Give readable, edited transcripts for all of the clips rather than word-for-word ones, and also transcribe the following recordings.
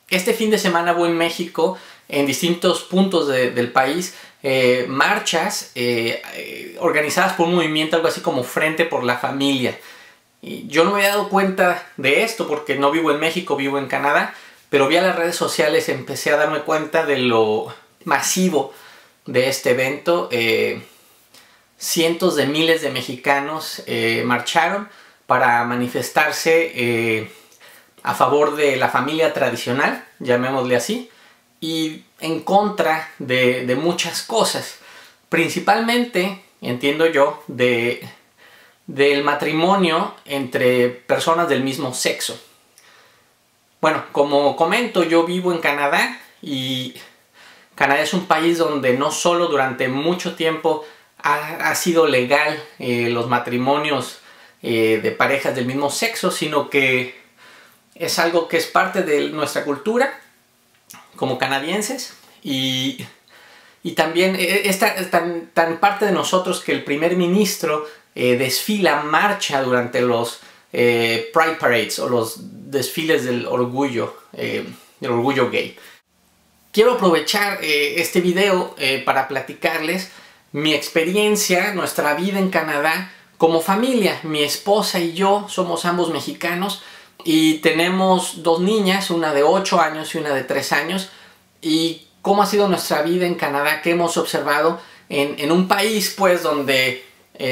Este fin de semana hubo en México, en distintos puntos del país, marchas organizadas por un movimiento, algo así como Frente por la Familia. Y yo no me había dado cuenta de esto porque no vivo en México, vivo en Canadá, pero vi a las redes sociales, empecé a darme cuenta de lo masivo de este evento. Cientos de miles de mexicanos marcharon para manifestarse a favor de la familia tradicional, llamémosle así, y en contra de muchas cosas, principalmente, entiendo yo, del matrimonio entre personas del mismo sexo. Bueno, como comento, yo vivo en Canadá y Canadá es un país donde no solo durante mucho tiempo ha sido legal los matrimonios de parejas del mismo sexo, sino que es algo que es parte de nuestra cultura como canadienses y también es tan parte de nosotros que el primer ministro desfila, marcha durante los Pride Parades o los desfiles del orgullo gay. Quiero aprovechar este video para platicarles mi experiencia, nuestra vida en Canadá como familia. Mi esposa y yo somos ambos mexicanos y tenemos dos niñas, una de 8 años y una de 3 años. Y cómo ha sido nuestra vida en Canadá, que hemos observado en un país pues donde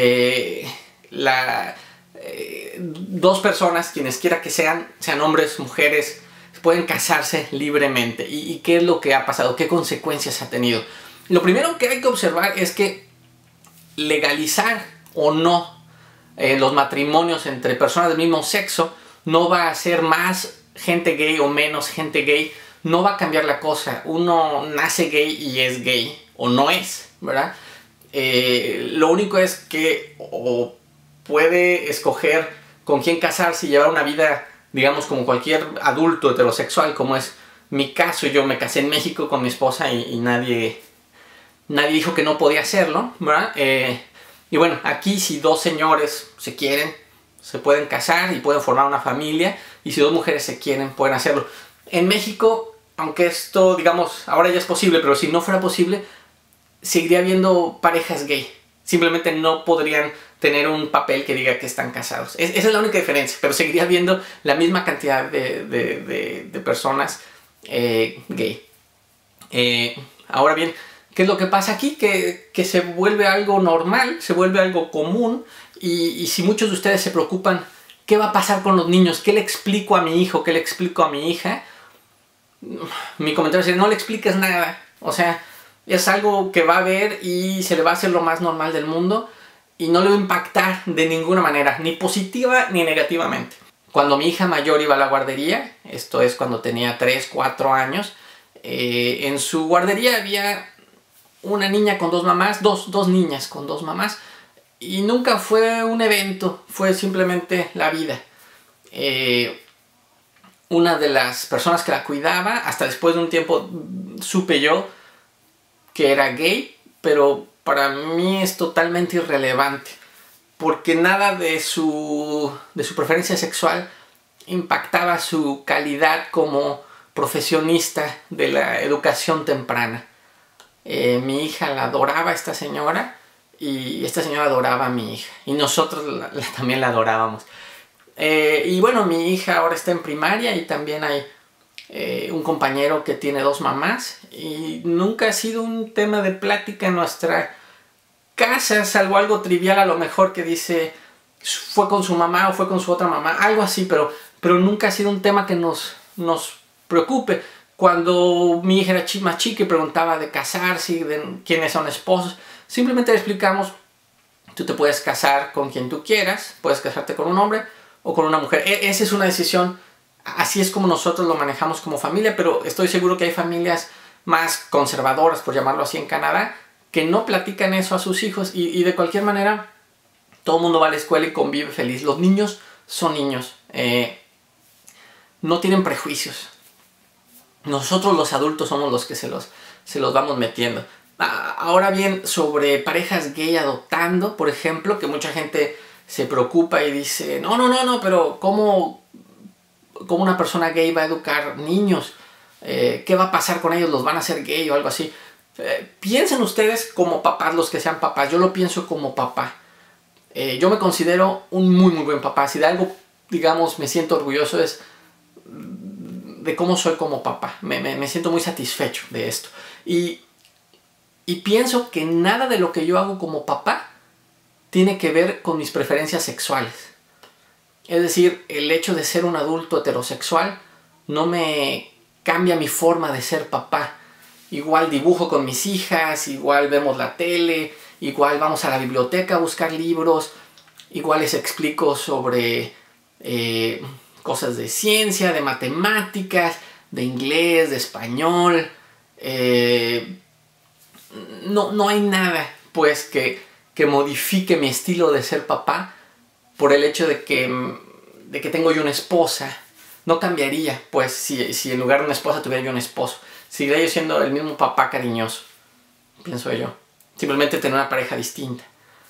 dos personas, quienes quiera que sean hombres, mujeres, pueden casarse libremente. ¿Y qué es lo que ha pasado? ¿Qué consecuencias ha tenido? Lo primero que hay que observar es que legalizar o no los matrimonios entre personas del mismo sexo no va a hacer más gente gay o menos gente gay, no va a cambiar la cosa. Uno nace gay y es gay, o no es, ¿verdad? Lo único es que o puede escoger con quién casarse y llevar una vida, digamos, como cualquier adulto heterosexual, como es mi caso. Yo me casé en México con mi esposa y nadie dijo que no podía hacerlo, ¿verdad? Y bueno, aquí si dos señores se quieren, se pueden casar y pueden formar una familia, y si dos mujeres se quieren, pueden hacerlo. En México, aunque esto, digamos, ahora ya es posible, pero si no fuera posible, seguiría habiendo parejas gay. Simplemente no podrían tener un papel que diga que están casados. Esa es la única diferencia, pero seguiría habiendo la misma cantidad de personas gay. Ahora bien, ¿qué es lo que pasa aquí? Que se vuelve algo normal, se vuelve algo común, y si muchos de ustedes se preocupan, ¿qué va a pasar con los niños? ¿Qué le explico a mi hijo? ¿Qué le explico a mi hija? Mi comentario es: no le expliques nada. O sea, es algo que va a ver y se le va a hacer lo más normal del mundo y no le va a impactar de ninguna manera, ni positiva ni negativamente. Cuando mi hija mayor iba a la guardería, esto es cuando tenía 3, 4 años, en su guardería había una niña con dos mamás, dos niñas con dos mamás, y nunca fue un evento, fue simplemente la vida. Una de las personas que la cuidaba, hasta después de un tiempo supe yo que era gay, pero para mí es totalmente irrelevante, porque nada de su preferencia sexual impactaba su calidad como profesionista de la educación temprana. Mi hija la adoraba a esta señora y esta señora adoraba a mi hija y nosotros también la adorábamos. Y bueno, mi hija ahora está en primaria y también hay un compañero que tiene dos mamás, y nunca ha sido un tema de plática en nuestra casa, salvo algo trivial a lo mejor que dice fue con su mamá o fue con su otra mamá, algo así, pero nunca ha sido un tema que nos preocupe. Cuando mi hija era más chica y preguntaba de casarse, de quiénes son esposos, simplemente le explicamos: tú te puedes casar con quien tú quieras, puedes casarte con un hombre o con una mujer. Esa es una decisión, así es como nosotros lo manejamos como familia, pero estoy seguro que hay familias más conservadoras, por llamarlo así, en Canadá, que no platican eso a sus hijos, y de cualquier manera todo el mundo va a la escuela y convive feliz. Los niños son niños, no tienen prejuicios. Nosotros los adultos somos los que se los vamos metiendo. Ahora bien, sobre parejas gay adoptando, por ejemplo, que mucha gente se preocupa y dice: no, pero ¿cómo una persona gay va a educar niños? ¿Qué va a pasar con ellos? ¿Los van a hacer gay o algo así? Piensen ustedes como papás, los que sean papás. Yo lo pienso como papá. Yo me considero un muy muy buen papá. Si de algo, digamos, me siento orgulloso es de cómo soy como papá. Me siento muy satisfecho de esto. Y pienso que nada de lo que yo hago como papá tiene que ver con mis preferencias sexuales. Es decir, el hecho de ser un adulto heterosexual no me cambia mi forma de ser papá. Igual dibujo con mis hijas, igual vemos la tele, igual vamos a la biblioteca a buscar libros, igual les explico sobre cosas de ciencia, de matemáticas, de inglés, de español. No hay nada pues que modifique mi estilo de ser papá por el hecho de que tengo yo una esposa. No cambiaría, pues, si en lugar de una esposa tuviera yo un esposo. Seguiría yo siendo el mismo papá cariñoso, pienso yo. Simplemente tener una pareja distinta.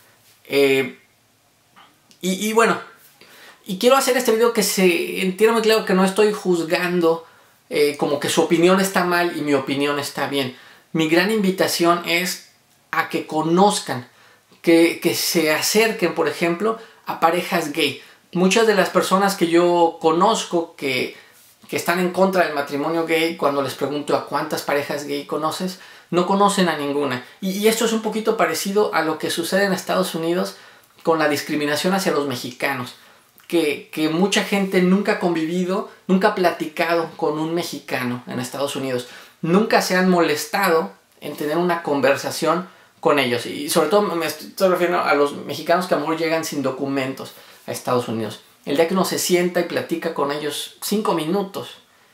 Y bueno, y quiero hacer este video que se entienda muy claro que no estoy juzgando como que su opinión está mal y mi opinión está bien. Mi gran invitación es a que conozcan, que se acerquen, por ejemplo, a parejas gay. Muchas de las personas que yo conozco que están en contra del matrimonio gay, cuando les pregunto a cuántas parejas gay conoces, no conocen a ninguna. Y esto es un poquito parecido a lo que sucede en Estados Unidos con la discriminación hacia los mexicanos. Que mucha gente nunca ha convivido, nunca ha platicado con un mexicano en Estados Unidos. Nunca se han molestado en tener una conversación con ellos. Y sobre todo me estoy refiriendo a los mexicanos que a lo mejor llegan sin documentos a Estados Unidos. El día que uno se sienta y platica con ellos 5 minutos,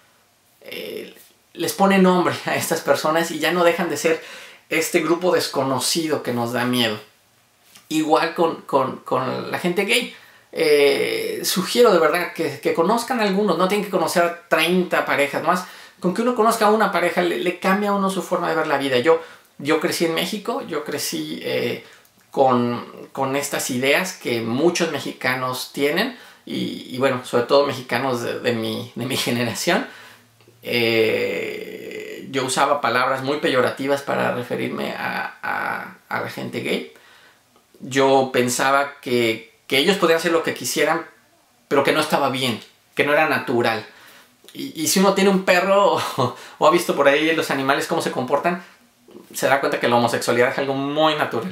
les pone nombre a estas personas y ya no dejan de ser este grupo desconocido que nos da miedo. Igual con la gente gay. Sugiero de verdad que conozcan a algunos. No tienen que conocer a 30 parejas más. Con que uno conozca a una pareja le cambia a uno su forma de ver la vida. Yo crecí en México. Yo crecí con estas ideas que muchos mexicanos tienen. Y bueno, sobre todo mexicanos de mi generación. Yo usaba palabras muy peyorativas para referirme a la gente gay. Yo pensaba que ellos podían hacer lo que quisieran, pero que no estaba bien, que no era natural. Y si uno tiene un perro o ha visto por ahí los animales cómo se comportan, se da cuenta que la homosexualidad es algo muy natural.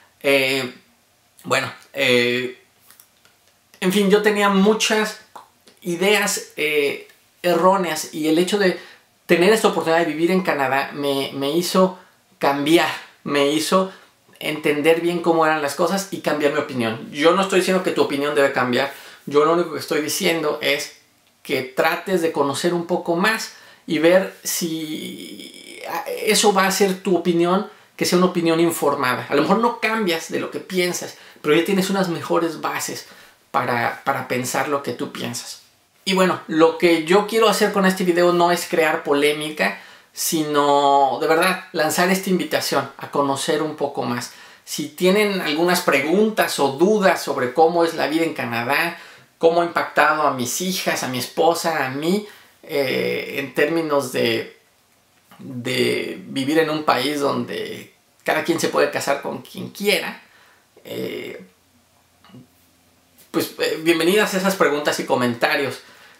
En fin, yo tenía muchas ideas erróneas y el hecho de tener esta oportunidad de vivir en Canadá me hizo cambiar, me hizo entender bien cómo eran las cosas y cambiar mi opinión. Yo no estoy diciendo que tu opinión debe cambiar. Yo lo único que estoy diciendo es que trates de conocer un poco más y ver si eso va a ser tu opinión, que sea una opinión informada. A lo mejor no cambias de lo que piensas, pero ya tienes unas mejores bases para pensar lo que tú piensas. Y bueno, lo que yo quiero hacer con este video no es crear polémica, sino de verdad lanzar esta invitación a conocer un poco más. Si tienen algunas preguntas o dudas sobre cómo es la vida en Canadá, cómo ha impactado a mis hijas, a mi esposa, a mí, en términos de vivir en un país donde cada quien se puede casar con quien quiera, bienvenidas a esas preguntas y comentarios.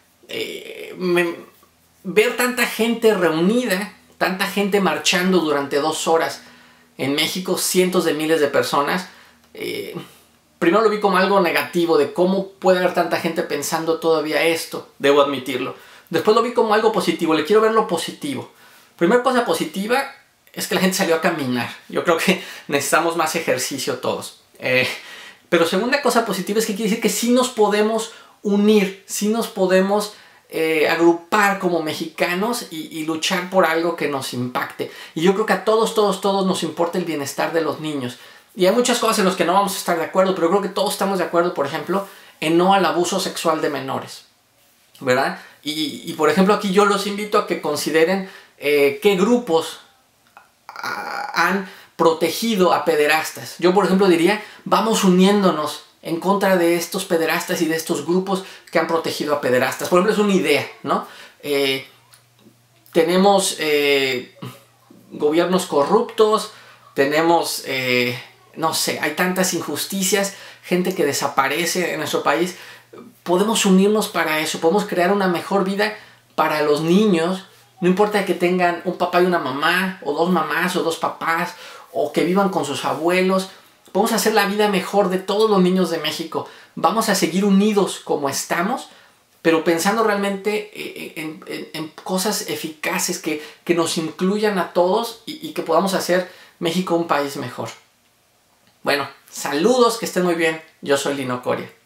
Ver tanta gente reunida, tanta gente marchando durante 2 horas en México, cientos de miles de personas, primero lo vi como algo negativo, de cómo puede haber tanta gente pensando todavía esto, debo admitirlo. Después lo vi como algo positivo, le quiero ver lo positivo. Primera cosa positiva es que la gente salió a caminar. Yo creo que necesitamos más ejercicio todos. Pero segunda cosa positiva es que quiere decir que sí nos podemos unir, sí nos podemos agrupar como mexicanos y luchar por algo que nos impacte. Y yo creo que a todos nos importa el bienestar de los niños. Y hay muchas cosas en las que no vamos a estar de acuerdo, pero creo que todos estamos de acuerdo, por ejemplo, en no al abuso sexual de menores, ¿verdad? Y por ejemplo, aquí yo los invito a que consideren qué grupos han protegido a pederastas. Yo, por ejemplo, diría, vamos uniéndonos en contra de estos pederastas y de estos grupos que han protegido a pederastas. Por ejemplo, es una idea, ¿no? tenemos gobiernos corruptos, tenemos, no sé, hay tantas injusticias, gente que desaparece en nuestro país. Podemos unirnos para eso, podemos crear una mejor vida para los niños. No importa que tengan un papá y una mamá, o dos mamás, o dos papás, o que vivan con sus abuelos. Podemos hacer la vida mejor de todos los niños de México. Vamos a seguir unidos como estamos, pero pensando realmente en cosas eficaces que nos incluyan a todos y que podamos hacer México un país mejor. Bueno, saludos, que estén muy bien. Yo soy Lino Coria.